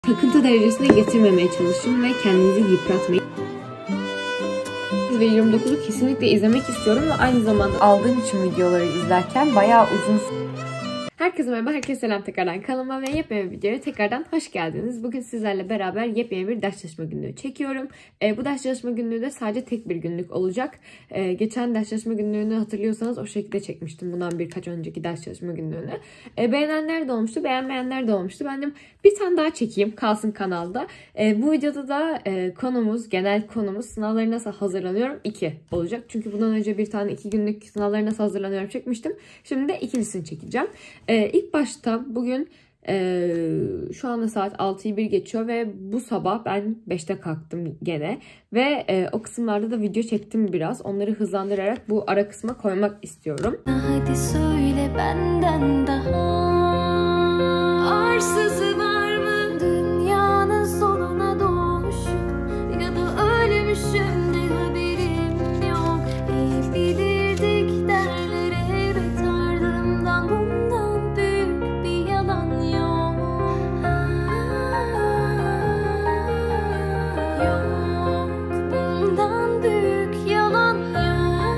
Takıntı derecesine getirmemeye çalışın ve kendinizi yıpratmayın. Ve 29'u kesinlikle izlemek istiyorum ve aynı zamanda aldığım için videoları izlerken bayağı uzun. Herkese merhaba, herkese selam tekrardan kanalıma ve yepyeni bir videoya tekrardan hoş geldiniz. Bugün sizlerle beraber yepyeni bir ders çalışma günlüğü çekiyorum. Bu ders çalışma günlüğü de sadece tek bir günlük olacak. Geçen ders çalışma günlüğünü hatırlıyorsanız o şekilde çekmiştim. Bundan birkaç önceki ders çalışma günlüğünü. Beğenenler de olmuştu, beğenmeyenler de olmuştu. Ben de bir tane daha çekeyim, kalsın kanalda. Bu videoda da genel konumuz sınavlara nasıl hazırlanıyorum 2 olacak. Çünkü bundan önce bir tane 2 günlük sınavlara nasıl hazırlanıyorum çekmiştim. Şimdi de ikincisini çekeceğim. İlk başta bugün şu anda saat 6'yı 1 geçiyor ve bu sabah ben 5'te kalktım gene. Ve o kısımlarda da video çektim biraz. Onları hızlandırarak bu ara kısma koymak istiyorum. Hadi söyle benden daha arsızı var mı? Dünyanın sonuna doğmuşum ya da ölmüşüm de haberim yok. İyi bilirdik derler evet ardımdan bundan büyük bir yalan yok. Yok bundan büyük yalan yok.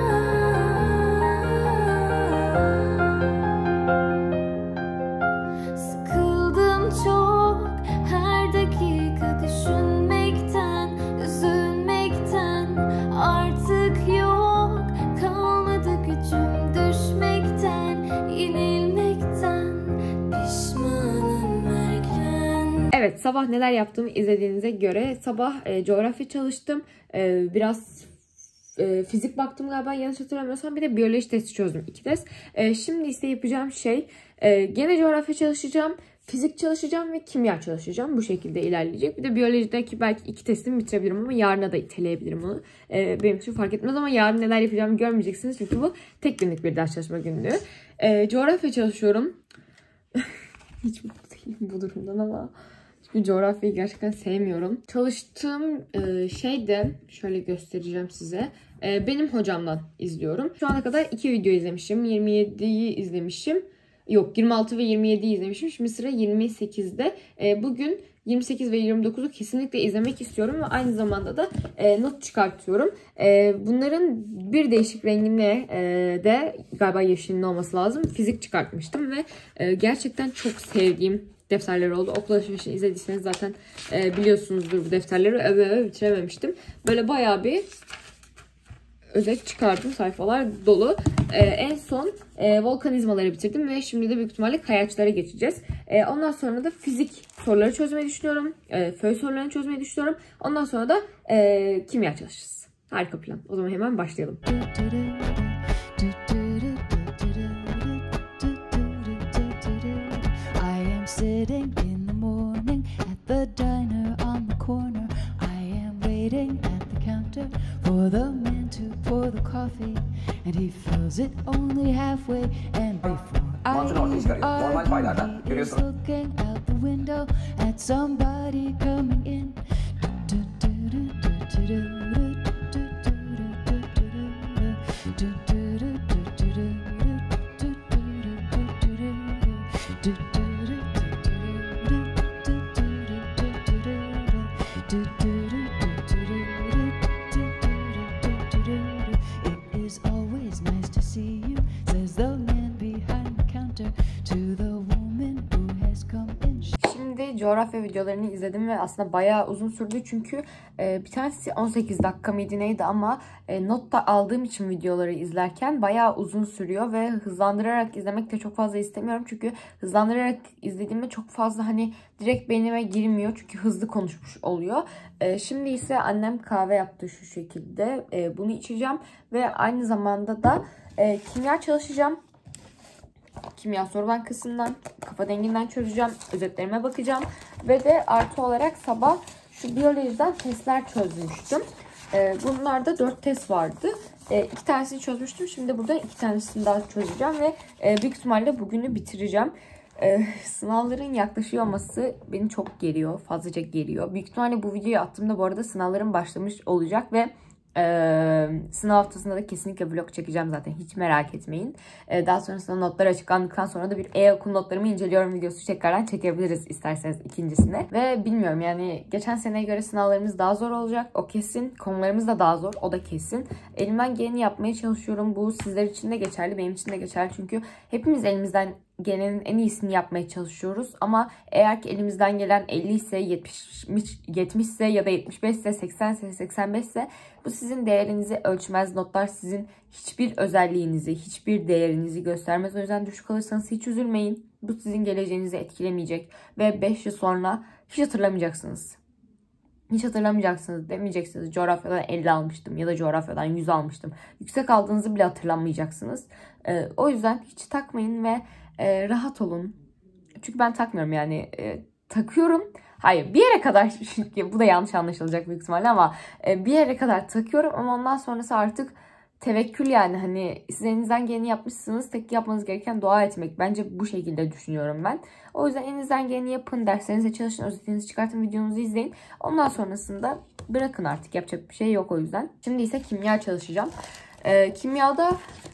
Sıkıldım çok her dakika düşünmekten, üzülmekten. Artık yok kalmadı gücüm düşmekten, yenilmekten, pişmanım erken. Evet, sabah neler yaptığımı izlediğinize göre sabah coğrafya çalıştım. Biraz fizik baktım galiba, yanlış hatırlamıyorsam, bir de biyoloji testi çözdüm, 2 test. Şimdi ise yapacağım şey gene coğrafya çalışacağım, fizik çalışacağım ve kimya çalışacağım. Bu şekilde ilerleyecek. Bir de biyolojideki belki 2 testimi bitirebilirim ama yarına da iteleyebilirim onu. Benim için fark etmez ama yarın neler yapacağımı görmeyeceksiniz. Çünkü bu tek günlük bir ders çalışma günlüğü. Coğrafya çalışıyorum. Hiç mutlu değilim bu durumdan ama çünkü coğrafyayı gerçekten sevmiyorum. Çalıştığım şey de şöyle göstereceğim size. Benim hocamdan izliyorum. Şu ana kadar 2 video izlemişim. 27'yi izlemişim. Yok, 26 ve 27'yi izlemişim. Şimdi sıra 28'de. Bugün 28 ve 29'u kesinlikle izlemek istiyorum ve aynı zamanda da not çıkartıyorum. Bunların bir değişik rengine de galiba yeşilin olması lazım. Fizik çıkartmıştım ve gerçekten çok sevdiğim defterler oldu. Okul alışverişini izlediyseniz zaten biliyorsunuzdur bu defterleri. Bitirememiştim. Böyle bayağı bir özet çıkardım. Sayfalar dolu. En son volkanizmaları bitirdim ve şimdi de büyük ihtimalle kayaçlara geçeceğiz. Ondan sonra da fizik soruları çözmeyi düşünüyorum. Föy sorularını çözmeyi düşünüyorum. Ondan sonra da kimya çalışacağız. Harika plan. O zaman hemen başlayalım. Sitting in the morning at the diner on the corner. I am waiting at the counter for the man to pour the coffee, and he fills it only halfway. And before I argue, he is looking out the window at somebody coming in. Coğrafya videolarını izledim ve aslında bayağı uzun sürdü çünkü bir tanesi 18 dakika mıydı neydi ama not da aldığım için videoları izlerken bayağı uzun sürüyor ve hızlandırarak izlemek de çok fazla istemiyorum çünkü hızlandırarak izlediğimde çok fazla direkt beynime girmiyor çünkü hızlı konuşmuş oluyor. Şimdi ise annem kahve yaptı şu şekilde, bunu içeceğim ve aynı zamanda da kimya çalışacağım. Kimya soru bankasından, kafa denginden çözeceğim, özetlerime bakacağım ve de artı olarak sabah şu biyolojiden testler çözmüştüm. Bunlarda 4 test vardı. 2 tanesini çözmüştüm. Şimdi burada 2 tanesini daha çözeceğim ve büyük ihtimalle bugünü bitireceğim. Sınavların yaklaşıyor olması beni çok geriyor, fazlaca geriyor. Büyük ihtimalle bu videoyu attığımda bu arada sınavların başlamış olacak ve Sınav haftasında da kesinlikle vlog çekeceğim zaten. Hiç merak etmeyin. Daha sonrasında notlar açıklandıktan sonra da bir e-okul notlarımı inceliyorum videosu tekrardan çekebiliriz isterseniz ikincisine. Ve bilmiyorum yani geçen seneye göre sınavlarımız daha zor olacak. O kesin. Konularımız da daha zor. O da kesin. Elimden geleni yapmaya çalışıyorum. Bu sizler için de geçerli. Benim için de geçerli. Çünkü hepimiz elimizden gelenin en iyisini yapmaya çalışıyoruz. Ama eğer ki elimizden gelen 50 ise, 70 ise ya da 75 ise, 80 ise, 85 ise bu sizin değerinizi ölçmez. Notlar sizin hiçbir özelliğinizi, hiçbir değerinizi göstermez. O yüzden düşük alırsanız hiç üzülmeyin. Bu sizin geleceğinizi etkilemeyecek. Ve 5 yıl sonra hiç hatırlamayacaksınız. Hiç hatırlamayacaksınız. Demeyeceksiniz coğrafyadan 50 almıştım ya da coğrafyadan 100 almıştım. Yüksek aldığınızı bile hatırlamayacaksınız. O yüzden hiç takmayın ve rahat olun. Çünkü ben takmıyorum yani. Takıyorum. Hayır, bir yere kadar bu da yanlış anlaşılacak büyük ihtimalle ama bir yere kadar takıyorum ama ondan sonrası artık tevekkül yani hani siz elinizden geleni yapmışsınız. Tek yapmanız gereken dua etmek. Bence bu şekilde düşünüyorum ben. O yüzden elinizden geleni yapın. Derslerinize çalışın. Özetinizi çıkartın. Videonuzu izleyin. Ondan sonrasında bırakın artık. Yapacak bir şey yok o yüzden. Şimdi ise kimya çalışacağım. Kimyada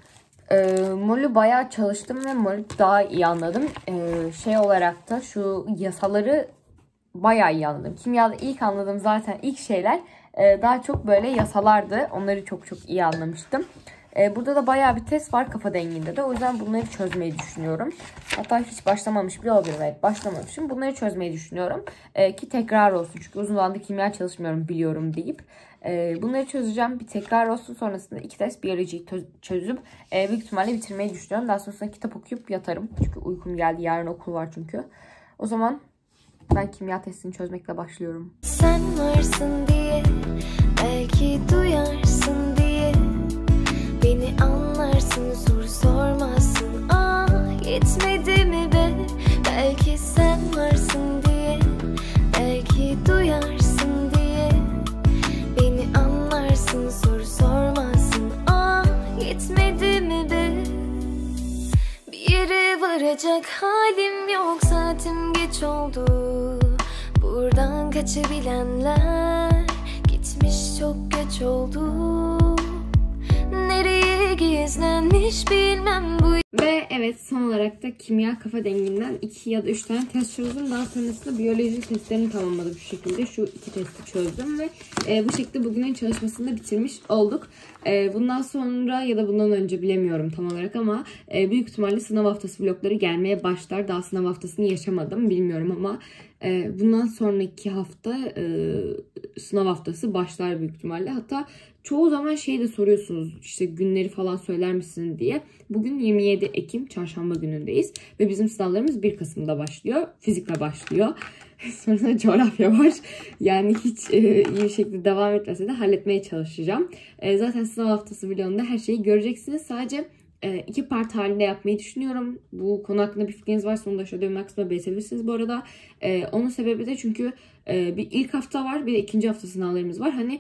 mol'ü bayağı çalıştım ve mol'ü daha iyi anladım. Şey olarak da şu yasaları bayağı iyi anladım. Kimyada ilk anladığım zaten ilk şeyler daha çok böyle yasalardı. Onları çok iyi anlamıştım. Burada da bayağı bir test var kafa denginde de. O yüzden bunları çözmeyi düşünüyorum. Hatta hiç başlamamış bile olabilirim. Evet, başlamamışım. Bunları çözmeyi düşünüyorum. Ki tekrar olsun. Çünkü uzun zamandır kimya çalışmıyorum biliyorum deyip. Bunları çözeceğim. Bir tekrar olsun. Sonrasında 2 test biyolojiyi çözüp büyük ihtimalle bitirmeyi düşünüyorum. Daha sonrasında kitap okuyup yatarım. Çünkü uykum geldi. Yarın okul var çünkü. O zaman ben kimya testini çözmekle başlıyorum. Sen varsın diye, belki duyarsın diye, beni anlarsın, soru sormazsın. Yetmedi mi be? Belki sen varsın diye, belki duyarsın diye, beni anlarsın, soru sormazsın. Yetmedi mi be? Bir yere varacak halim yok, saatim geç oldu. Buradan kaçabilenler gitmiş, çok geç oldu. Nereye gizlenmiş bilmem bu. Ve evet, son olarak da kimya kafa denginden 2 ya da 3 tane test çözdüm. Daha sonrasında biyoloji testlerini tamamladım şu şekilde. Şu 2 testi çözdüm ve bu şekilde bugünün çalışmasını da bitirmiş olduk. Bundan sonra ya da bundan önce bilemiyorum tam olarak ama büyük ihtimalle sınav haftası vlogları gelmeye başlar. Daha sınav haftasını yaşamadım, bilmiyorum ama bundan sonraki hafta sınav haftası başlar büyük ihtimalle. Hatta çoğu zaman şey de soruyorsunuz, işte günleri falan söyler misin diye. Bugün 27 Ekim çarşamba günündeyiz ve bizim sınavlarımız 1 Kasım'da başlıyor. Fizikle başlıyor. Sonra coğrafya var. Yani hiç iyi bir şekilde devam etmese de halletmeye çalışacağım. Zaten sınav haftası vlogunda her şeyi göreceksiniz. Sadece 2 part halinde yapmayı düşünüyorum. Bu konu hakkında bir fikriniz varsa onu da aşağıda yorumlar kısmına belirtebilirsiniz bu arada. Onun sebebi de çünkü bir ilk hafta var, bir de ikinci hafta sınavlarımız var. Hani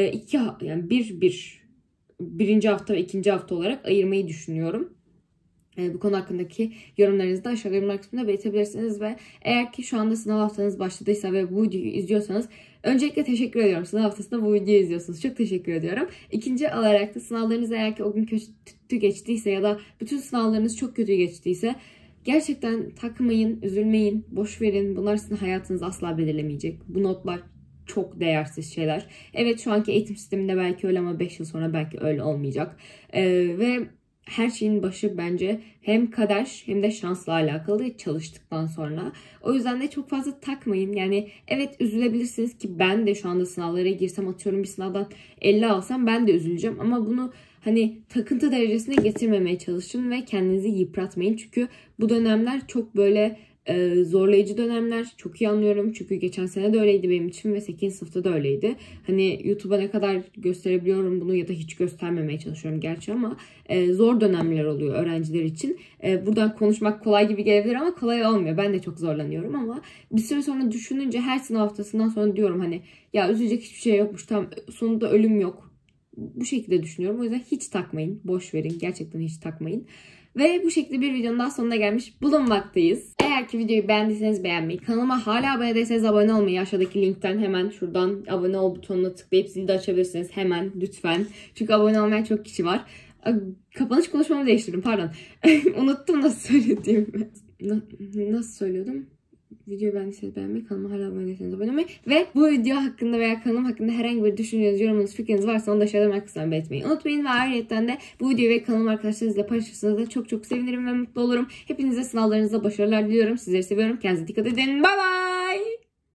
birinci hafta ve ikinci hafta olarak ayırmayı düşünüyorum. Bu konu hakkındaki yorumlarınızı da aşağıda yorumlar kısmında belirtebilirsiniz ve eğer ki şu anda sınav haftanız başladıysa ve bu videoyu izliyorsanız öncelikle teşekkür ediyorum. Sınav haftasında bu videoyu izliyorsunuz. Çok teşekkür ediyorum. İkinci olarak da sınavlarınız eğer ki o gün kötü geçtiyse ya da bütün sınavlarınız çok kötü geçtiyse gerçekten takmayın, üzülmeyin, boş verin. Bunlar sizin hayatınızı asla belirlemeyecek. Bu notlar çok değersiz şeyler. Evet, şu anki eğitim sisteminde belki öyle ama 5 yıl sonra belki öyle olmayacak. Ve her şeyin başı bence hem kader hem de şansla alakalı çalıştıktan sonra. O yüzden de çok fazla takmayın. Yani evet, üzülebilirsiniz ki ben de şu anda sınavlara girsem, atıyorum bir sınavdan 50 alsam ben de üzüleceğim. Ama bunu hani takıntı derecesine getirmemeye çalışın ve kendinizi yıpratmayın. Çünkü bu dönemler çok böyle zorlayıcı dönemler. Çok iyi anlıyorum. Çünkü geçen sene de öyleydi benim için ve 8. sınıfta da öyleydi. Hani YouTube'a ne kadar gösterebiliyorum bunu ya da hiç göstermemeye çalışıyorum gerçi ama zor dönemler oluyor öğrenciler için. Buradan konuşmak kolay gibi gelebilir ama kolay olmuyor. Ben de çok zorlanıyorum ama bir süre sonra düşününce her sınav haftasından sonra diyorum hani ya üzülecek hiçbir şey yokmuş. Tam sonunda ölüm yok. Bu şekilde düşünüyorum. O yüzden hiç takmayın. Boş verin. Gerçekten hiç takmayın. Ve bu şekilde bir videonun daha sonuna gelmiş bulunmaktayız. Eğer Eğer ki videoyu beğendiyseniz beğenmeyi, kanalıma hala abone değilseniz abone olmayı, aşağıdaki linkten hemen şuradan abone ol butonuna tıklayıp zili de açabilirsiniz. Hemen lütfen. Çünkü abone olmayan çok kişi var. Kapanış konuşmamı değiştirdim, pardon. Unuttum nasıl söylediğimi. Nasıl söylüyordum? Videoyu beğendiyseniz beğenmeyi, kanalıma hala abone değilseniz abone olmayı ve bu video hakkında veya kanalım hakkında herhangi bir düşünceniz, yorumunuz, fikriniz varsa onu da aşağıda kısmına belirtmeyi unutmayın. Ve ayrıca de bu videoyu ve kanalımı arkadaşlarınızla paylaşırsanız da çok çok sevinirim ve mutlu olurum. Hepinize sınavlarınızda başarılar diliyorum. Sizleri seviyorum. Kendinize dikkat edin. Bye bye.